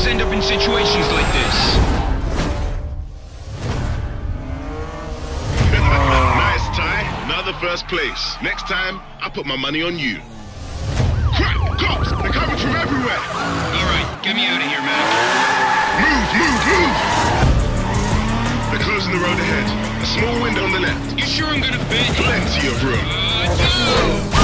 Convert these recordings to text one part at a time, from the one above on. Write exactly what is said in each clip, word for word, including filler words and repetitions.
always end up in situations like this. Nice, Ty. Another first place. Next time, I put my money on you. Crap! Cops! They're coming from everywhere! All right, get me out of here, Mac. Move, move, move! They're closing the road ahead. A small window on the left. You sure I'm gonna fit? Plenty of room. Uh, no!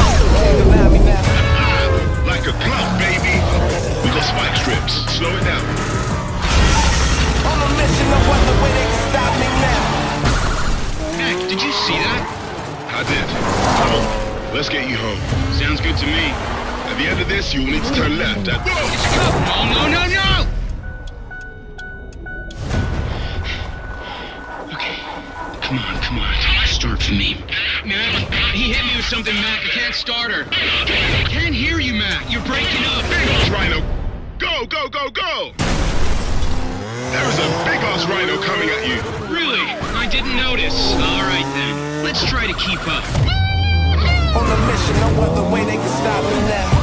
Like a glove, baby. We got spike strips. Slow it down. On a mission, no other way they can stop me now. Mac, did you see that? I did. Come on, let's get you home. Sounds good to me. At the end of this, you will need to turn left at... Whoa! It's a cop! No, no, no, no! Okay, come on, come on. Start for me. Mac, he hit me with something, Mac. I can't start her. I can't hear you, Mac. You're breaking up. Big ass rhino! Go, go, go, go! There is a big ass rhino coming at you. Really? I didn't notice. All right, then. Let's try to keep up. On a mission, no other way they can stop me now.